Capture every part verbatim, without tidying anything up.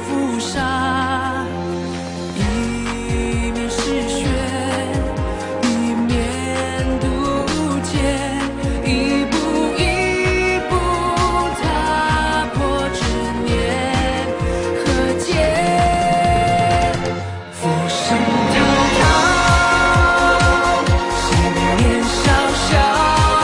浮沙，一面是雪，一面渡劫，一步一步踏破执念和结。浮生滔滔，信念小小。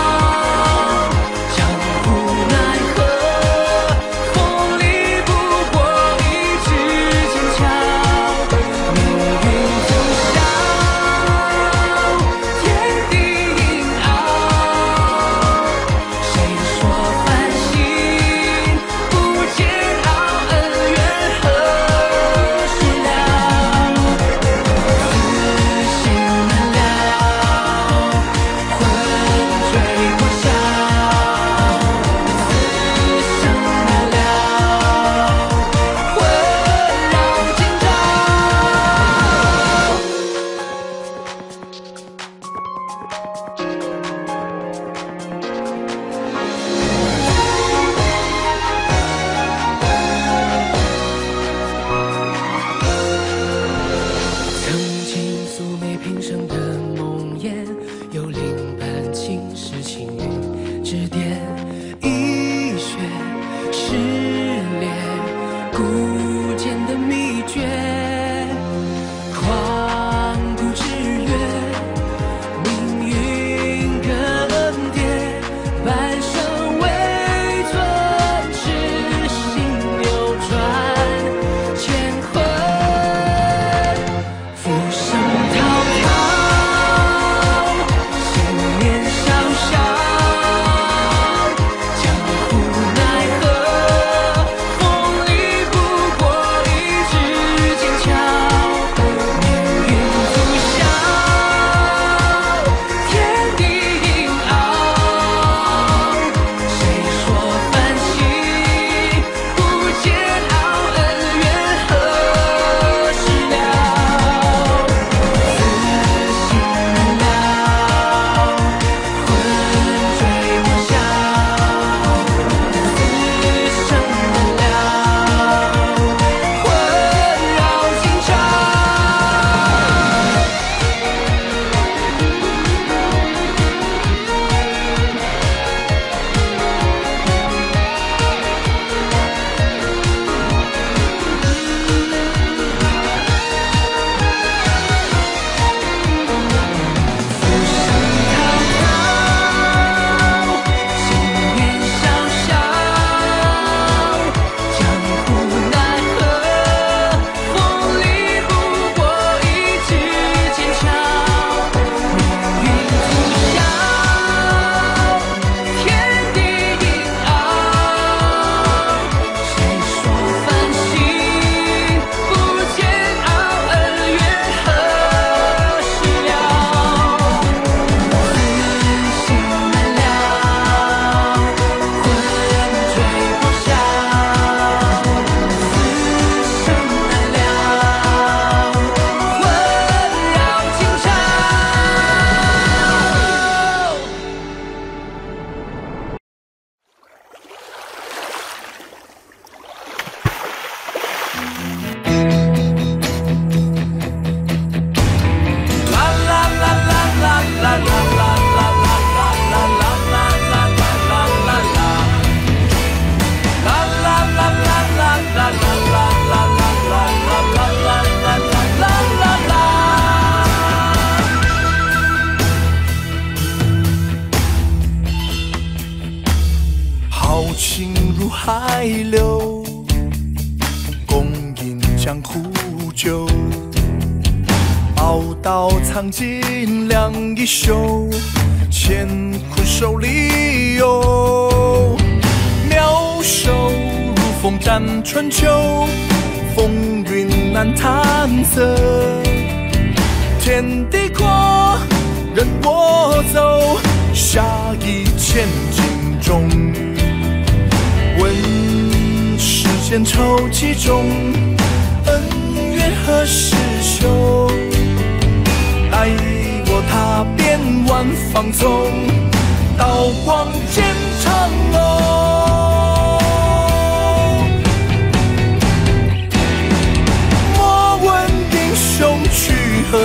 海流，共饮江湖酒，宝刀藏尽两衣袖，乾坤手里有。妙手如风展春秋，风云难探测。天地阔，任我走，下一千斤重。 问世间愁几种，恩怨何时休？待我踏遍万方丛，刀光剑长龙。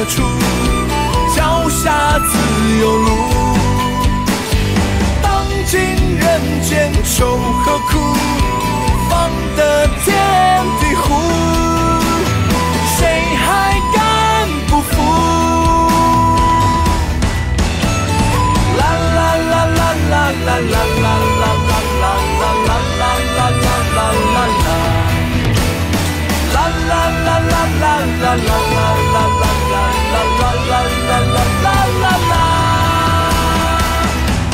何处？脚下自有路。当今人间愁何苦？放得天地乎？谁还敢不服？啦啦啦啦啦啦啦啦啦啦啦啦啦啦啦啦啦啦。啦啦啦啦啦啦啦啦啦啦啦啦啦啦啦啦。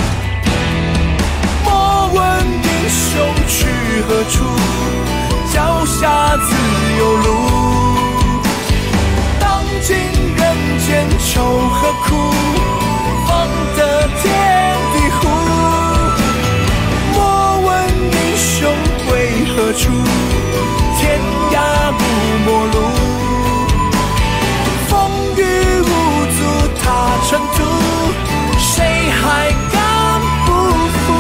莫问英雄去何处，脚下自有路。当今人间愁何苦？放得天地乎？莫问英雄归何处？天涯不陌路，风雨无阻踏尘土，谁还敢不服？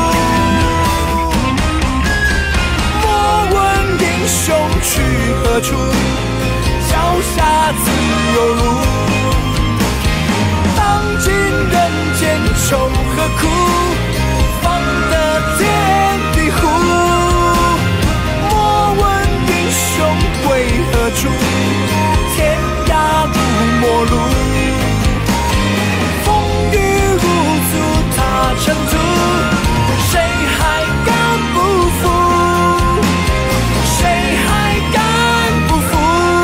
莫问英雄去何处，脚下自有路。当今人间愁何苦？放得天地乎？归何处？天涯不陌路，风雨无阻踏尘土，谁还敢不服？谁还敢不服？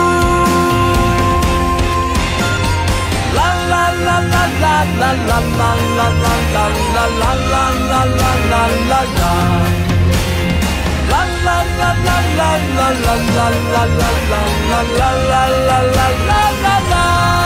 啦啦啦啦啦啦啦啦啦啦啦啦啦啦啦啦啦。啦啦啦啦啦啦啦啦啦啦啦啦啦啦啦啦啦。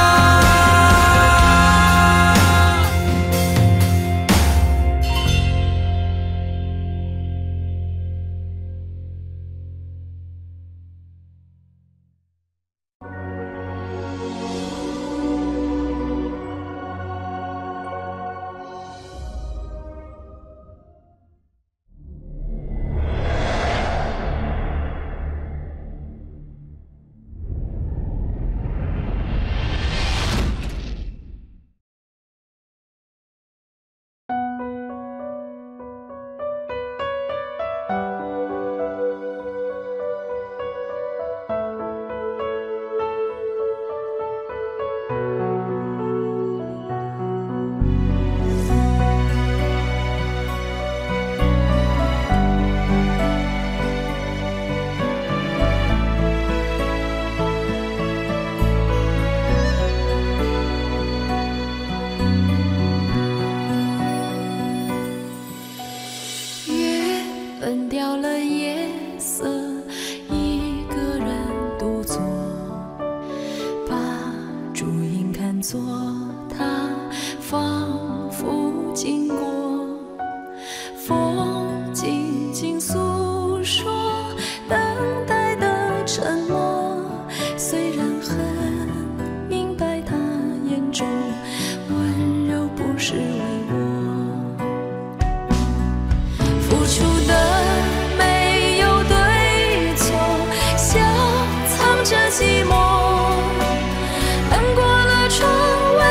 寂寞，翻过了窗外。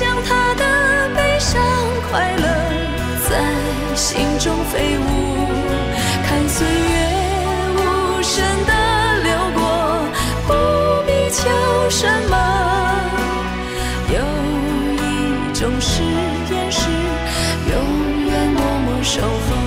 将他的悲伤快乐在心中飞舞，看岁月无声的流过，不必求什么。有一种誓言是永远默默守候。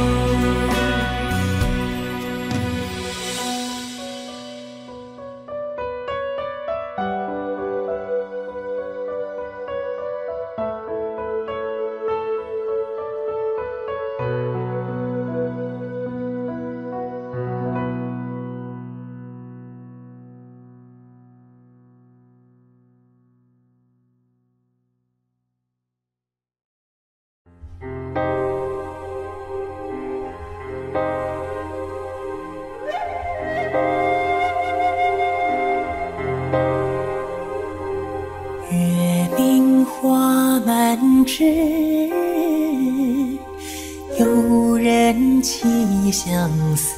有人寄相思，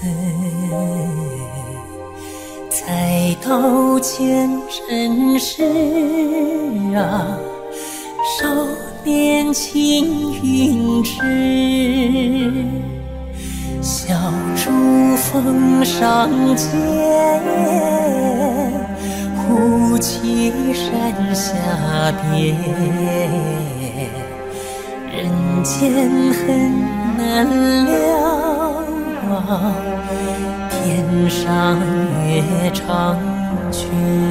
才道前尘事啊，少年青云志，小烛风上见，忽起山下边，人间很难料啊，天上月长缺。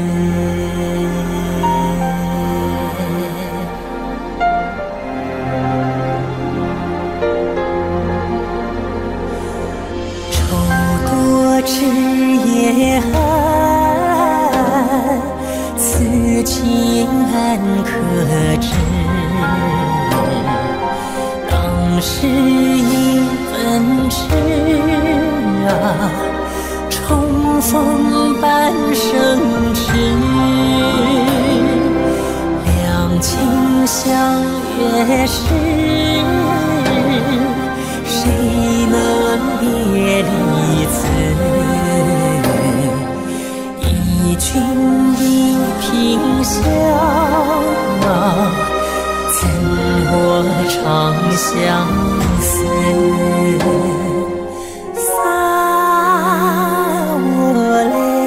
愁多知夜寒，此情安可知？当时一分痴啊，重逢半生痴。两情相悦时，谁能别离此？一君一颦笑啊，怎我长相思？洒我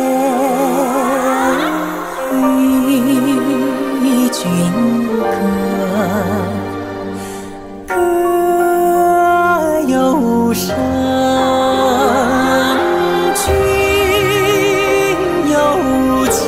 泪与君歌，歌有声，君有情。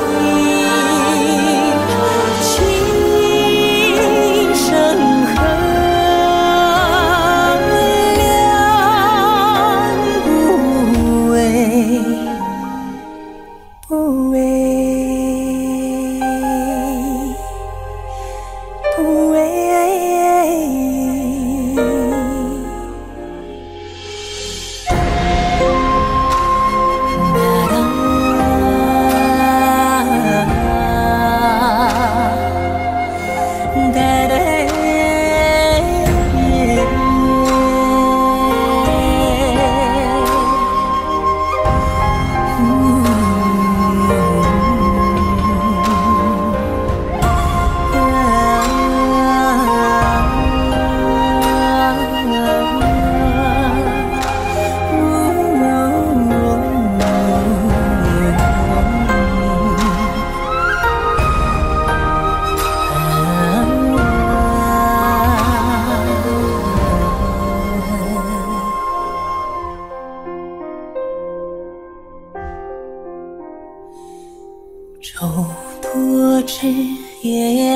愁多知夜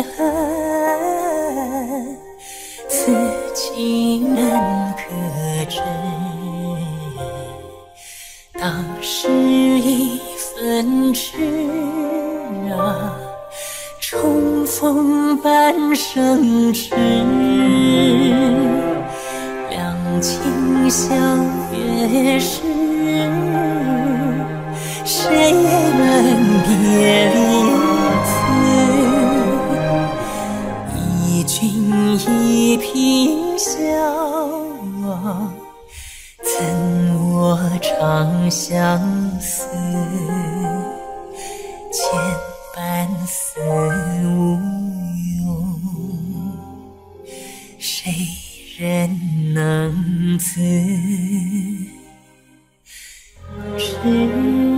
寒，此情难可知？当时一分痴啊，重逢半生痴。两情相悦时，谁能别离此？一君一颦笑啊，怎我长相思？牵绊丝无用。 思知。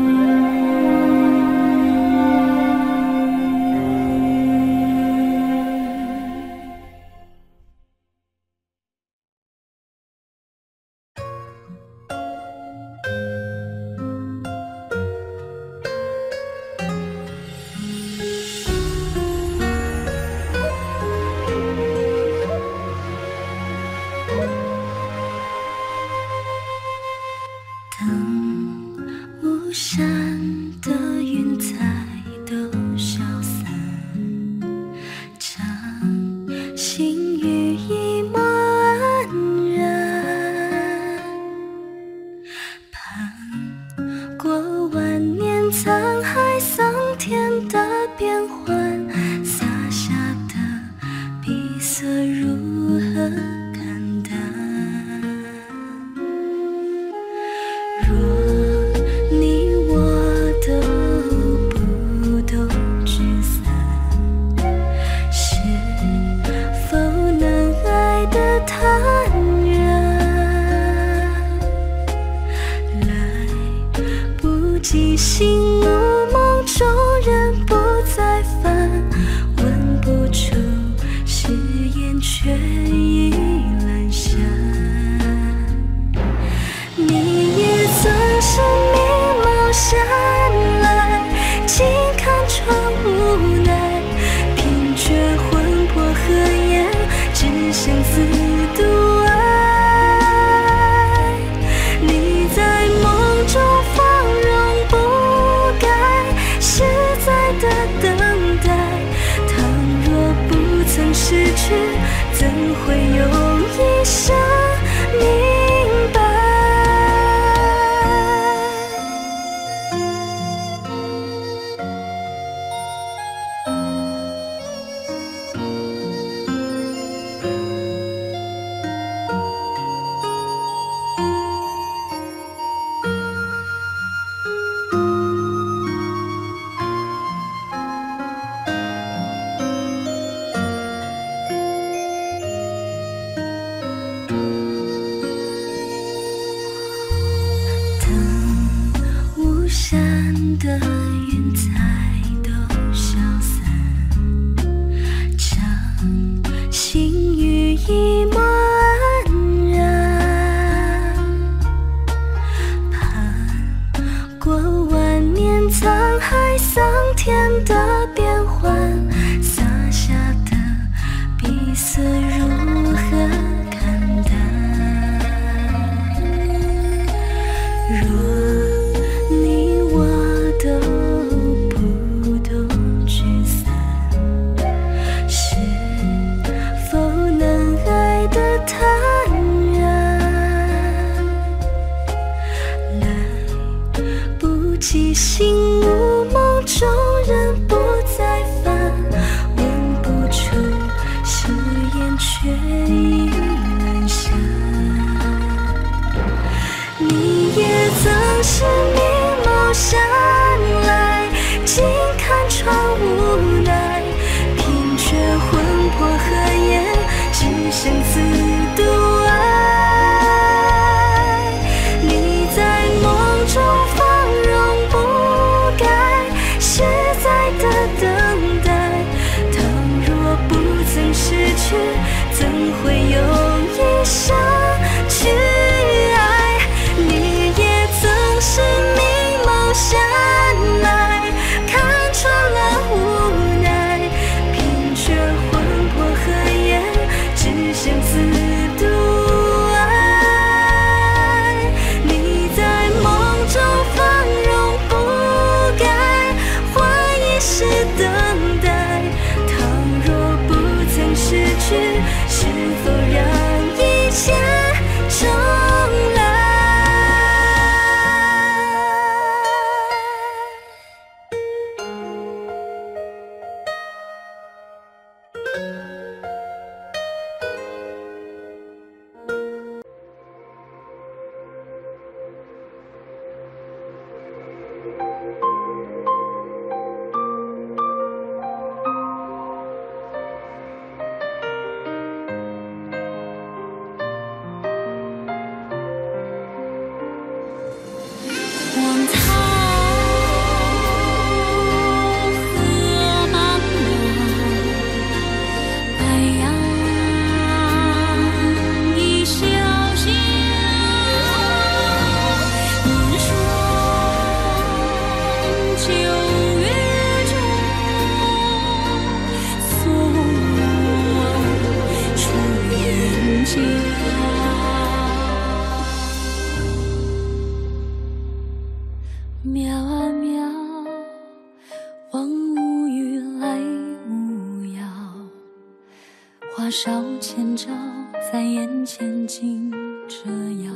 花梢千招在眼前惊蛰摇，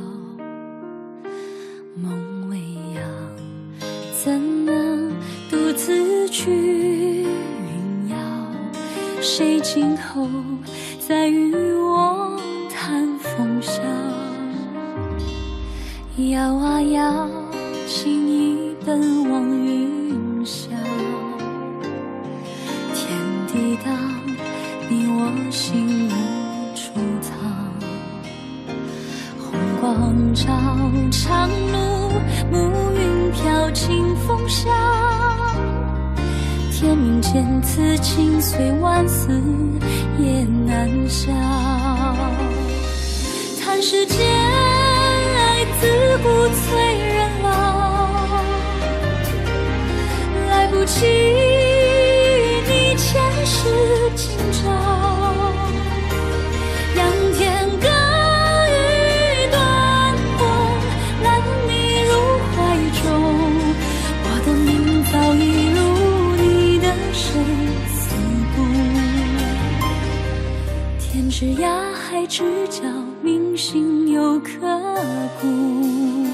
梦未央，怎能独自去云摇？谁今后再与我谈风萧？摇啊摇，情意奔往云霄，天地荡，你我心无处藏。红光照长路，暮云飘清风香。天明见此情随万死也难消。叹世间爱自古催人老，来不及你前世今朝。仰天歌语断魂，揽你入怀中。我的命早已入你的生死簿，天之涯海之角，铭心犹刻骨。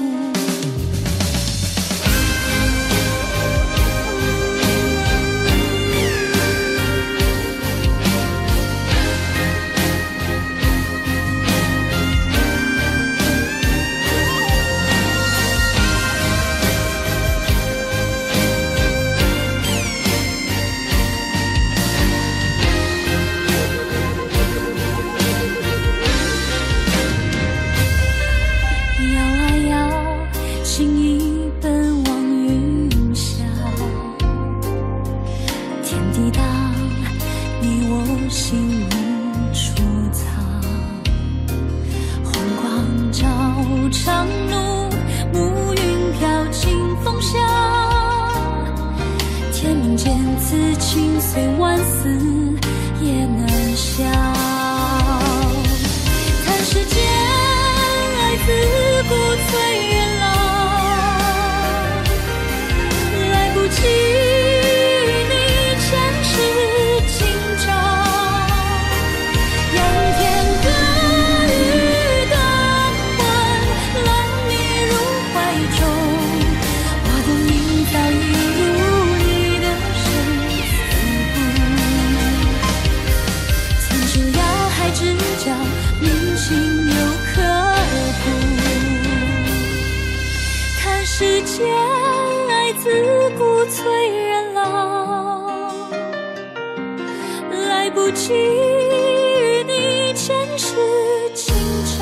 世间爱自古催人老，来不及与你前世今朝。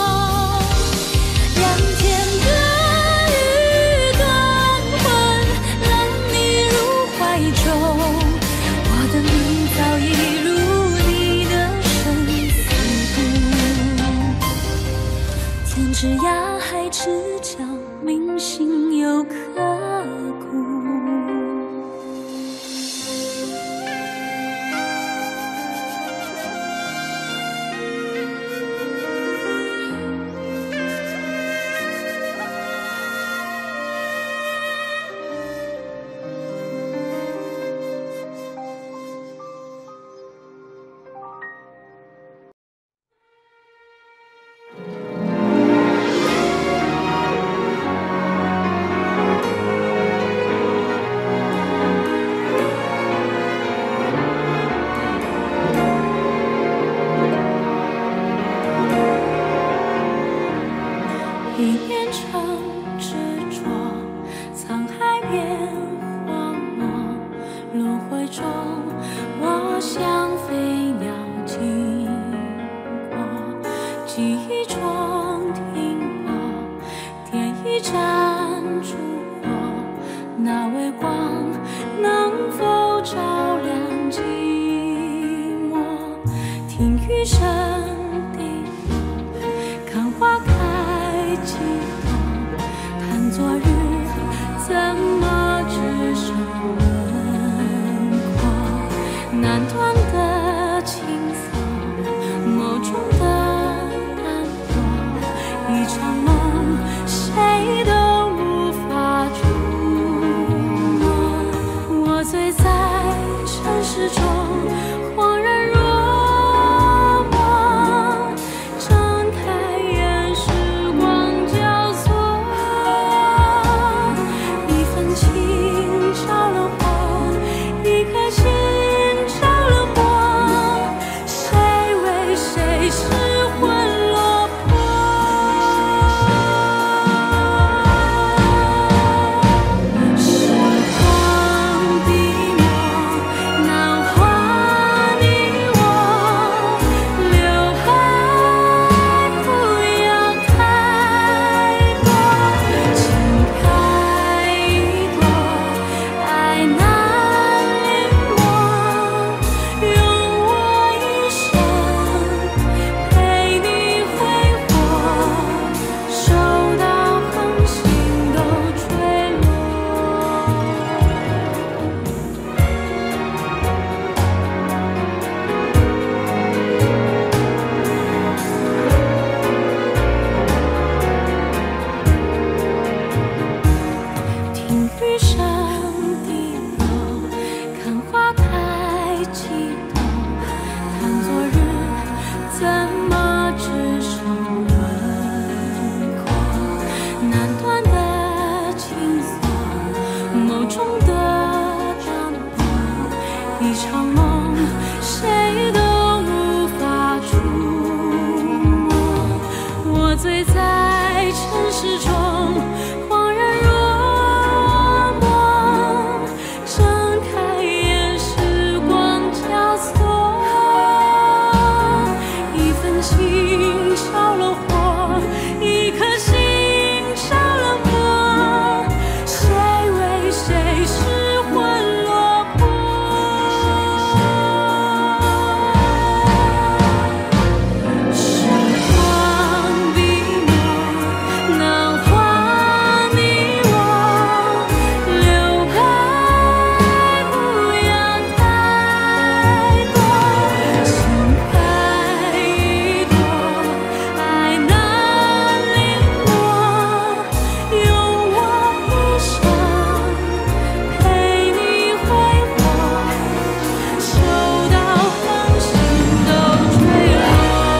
仰天歌语断魂，揽你入怀中。我的命早已入你的生死簿，天之涯海之角，铭心犹刻骨。一念成执着，沧海变荒漠，轮回中我像飞鸟经过，记忆中停泊，点一盏烛火，那微光能否照亮寂寞？听雨声滴落，看花开寂寞，谈昨日怎么只剩轮廓？难断的情愫，眸中的淡漠，一场梦，谁都无法触摸。我醉在尘世中，恍然若悸动，看昨日怎么只剩轮廓，难断的情锁，某种的淡薄，一场梦，谁都无法触摸。我醉在尘世中，恍然若梦，睁开眼，时光交错，一份情烧了火，一颗心着了魔，谁为谁失魂落魄？时光笔墨，难画你我，留白不要太多，情开一朵，爱难临摹，用我一生陪你挥霍，收到恒星都坠落。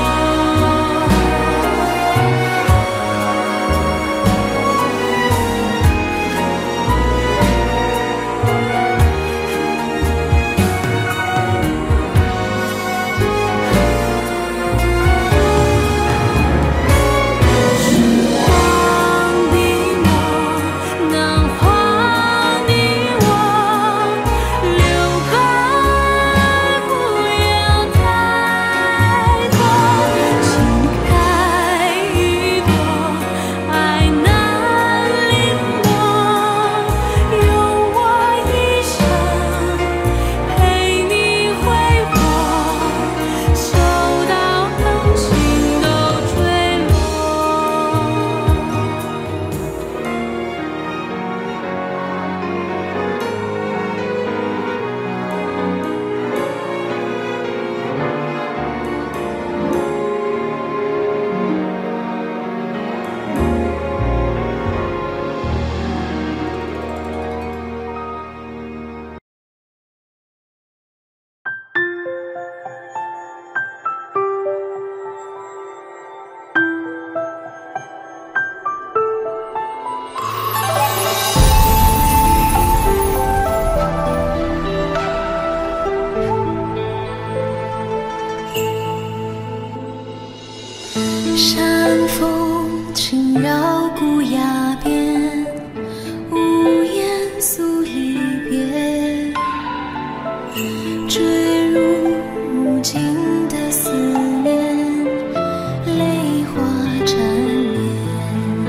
时光笔墨，难画你我，留白不要太多，情开一朵，爱难临摹，用我一生陪你挥霍，收到恒星都坠落。山风轻绕古崖边，无言诉离别，坠入无尽的思念，泪花沾脸，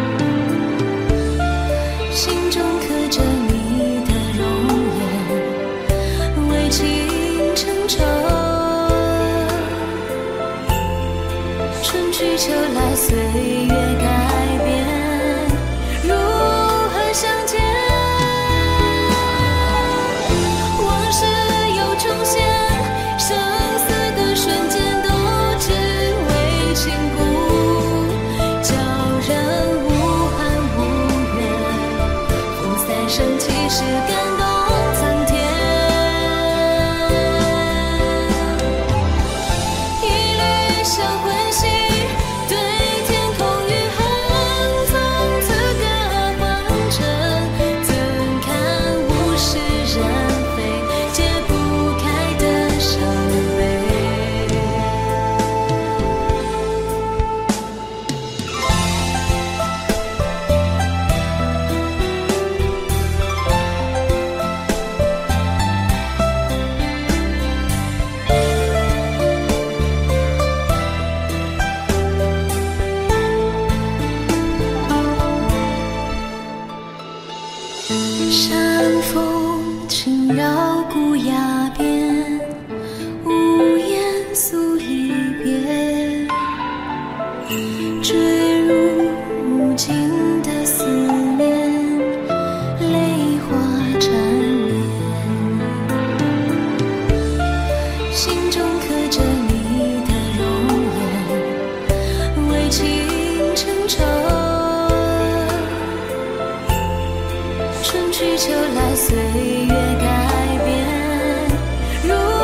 心中刻着你的容颜，为情成愁。春去秋来，岁月改变，如何相见？往事又重现，生死的瞬间，都只为情故，叫人无憾无怨，风散生气时感动苍天。一缕香魂兮，对天空与恒，从此各荒尘，怎堪物是人非，解不开的伤悲。山风轻绕古崖边，无言诉离别，坠入无尽的思念，泪花沾脸，心中刻着你的容颜，为情成愁。春去秋来，岁月改变，如